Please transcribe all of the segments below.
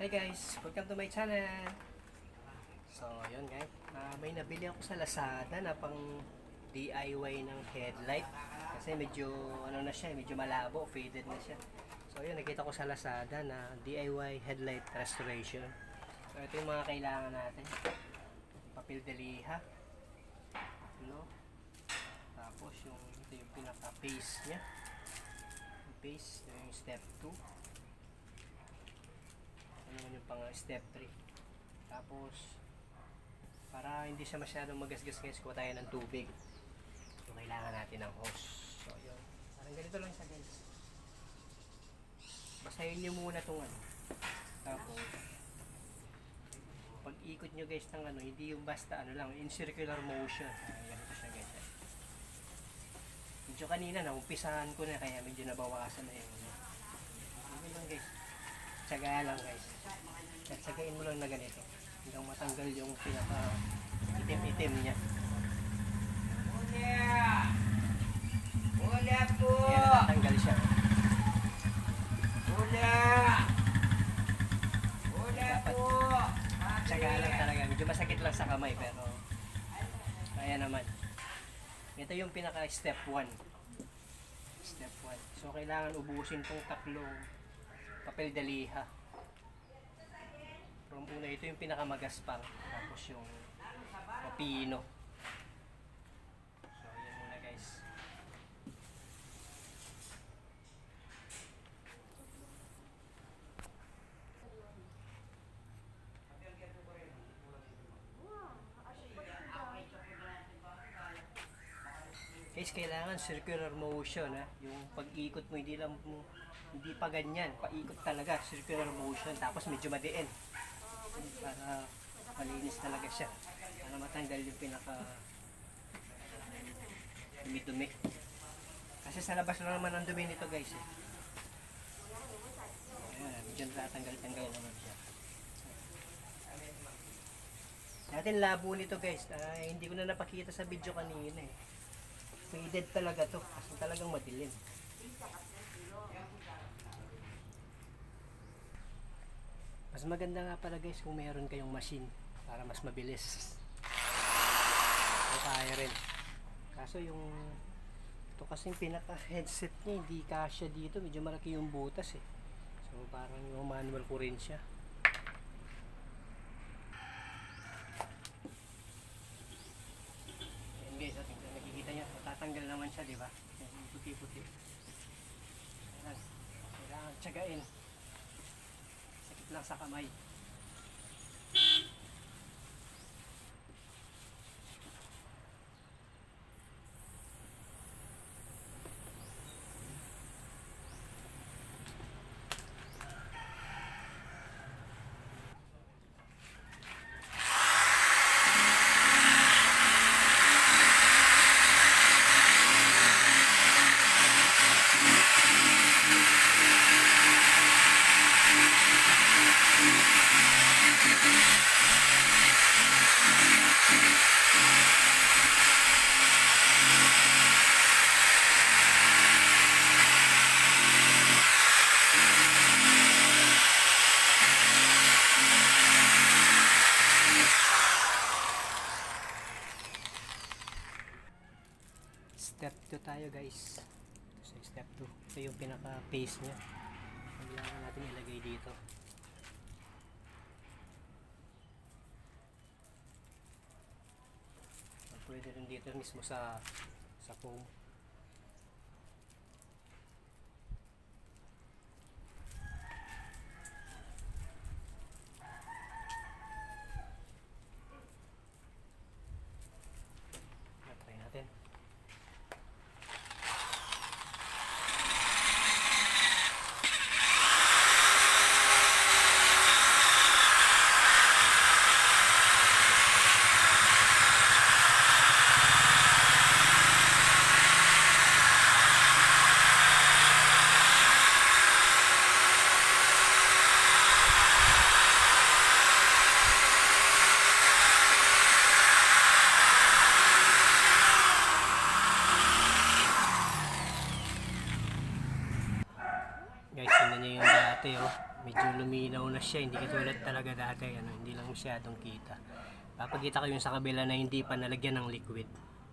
Hey guys, welcome to my channel. So, yun guys, may nabili ako sa Lazada na pang DIY ng headlight. Kasi medyo, ano na siya, medyo malabo, faded na siya. So, yun, nakita ko sa Lazada na DIY headlight restoration. So, ito yung mga kailangan natin. Papel de liha. No? Tapos, ito yung pinaka-paste niya. Yung paste, ito yung step 2. Naman yung pang step 3. Tapos para hindi siya masyadong magasgas guys, kuha tayo ng tubig. So kailangan natin ng hose. So yun, parang ganito lang siya guys. Basahin nyo muna itong ano. Tapos pag ikot nyo guys ng ano, hindi yung basta ano lang, in circular motion. Ganito siya guys. Medyo kanina naumpisahan ko na kaya medyo nabawasan na yun. Ganyan lang guys, tsaga lang guys. Tsagain mo lang na ganito hanggang matanggal yung pinaka itim-itim niya. Ula po! Kaya natanggal siya. Ula po! Tsaga lang talaga. Medyo masakit lang sa kamay pero kaya naman. Ito yung pinaka step 1. Step 1. So kailangan ubusin tong tatlong papel de liha. From una, ito yung pinakamagaspang. Tapos yung mapino. So, yan muna guys. Guys, kailangan circular motion. Yung pag-ikot mo, hindi pa ganyan. Paikot talaga, circular motion. Tapos medyo madiin. Para malinis talaga siya, para matanggal yung pinaka dumi-dumi kasi sa labas lang naman ang dumi nito guys ayan, medyo tatanggal-tanggal naman siya. Natin labo nito guys, hindi ko na napakita sa video kanina faded talaga to kasi talagang madilim. Mas maganda nga pala guys kung mayroon kayong machine para mas mabilis. So kaya rin. Kaso ito kasing pinaka headset niya hindi kasya dito, medyo malaki yung butas So parang yung manual ko rin siya. Ayan guys, nakikita nyo, matatanggal naman siya, di ba? Puti-puti. Kailangan tsagain. Lang sa kamay. Step 2 tayo guys. So step 2. Ito yung pinaka paste nya. Kailangan natin ilagay dito. So, pwede rin dito mismo sa foam. Try natin. Guys, tingnan nyo yung dati medyo luminaw na siya, hindi katulad talaga dati, hindi lang masyadong kita. Papakita ko yung sa kabila na hindi pa nalagyan ng liquid.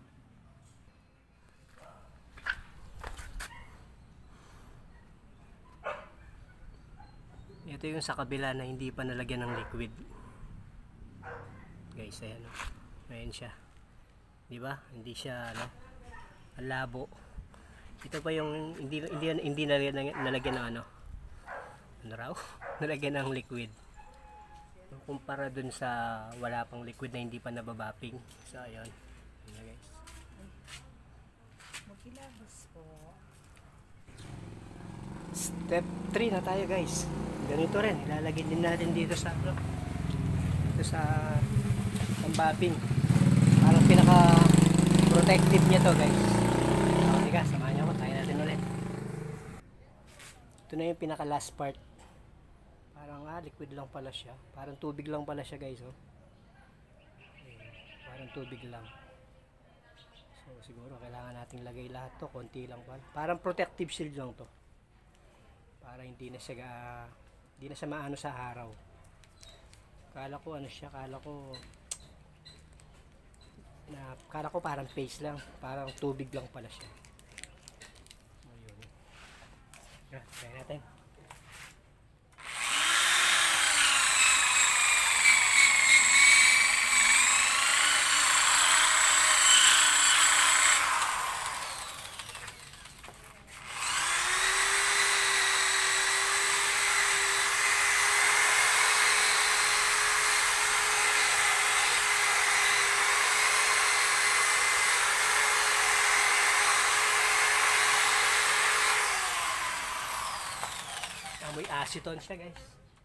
Ito yung sa kabila na hindi pa nalagyan ng liquid. Guys, ayan o. Ayan siya. Diba? Hindi siya ang labo. Ito pa yung hindi nalagyan ng ano raw? Nalagyan ng liquid. Kumpara dun sa wala pang liquid na hindi pa nababapping. So, ayun. Ayan guys. Magkilabas po. Step 3 na tayo guys. Ganito rin. Ilalagay din natin dito sa pambapping. Parang pinaka protective niya to guys. So, tiga, samahan niyo ako. Tayo natin ulit. Ito na yung pinaka last part. Parang liquid lang pala siya. Parang tubig lang pala siya guys. Oh. Parang tubig lang. So siguro kailangan nating lagay lahat to. Konti lang pala. Parang protective shield lang to. Para hindi na siya maano sa araw. Kala ko parang paste lang. Parang tubig lang pala siya. Ayun. Try natin. Amoy acetone siya guys.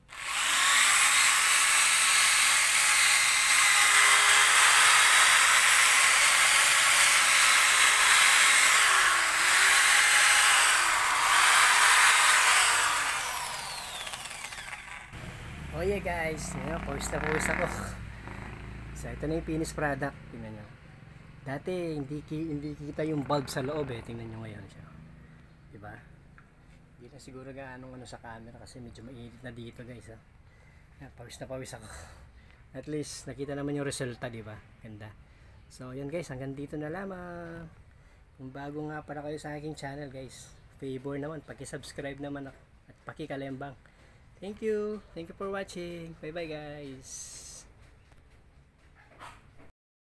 Oh yeah guys, pawis na pawis ako. So ito na yung finished product. Tingnan nyo. Dati hindi kita yung bulb sa loob tingnan nyo ngayon siya. Diba? Hindi na siguro gaano sa camera kasi medyo mainit na dito guys. Pawis na pawis ako. At least nakita naman yung resulta, diba? Ganda. So yan guys, hanggang dito na lamang. Kung bago nga para kayo sa aking channel guys, favor naman, paki-subscribe naman at paki-kalembang. Thank you for watching. Bye bye guys.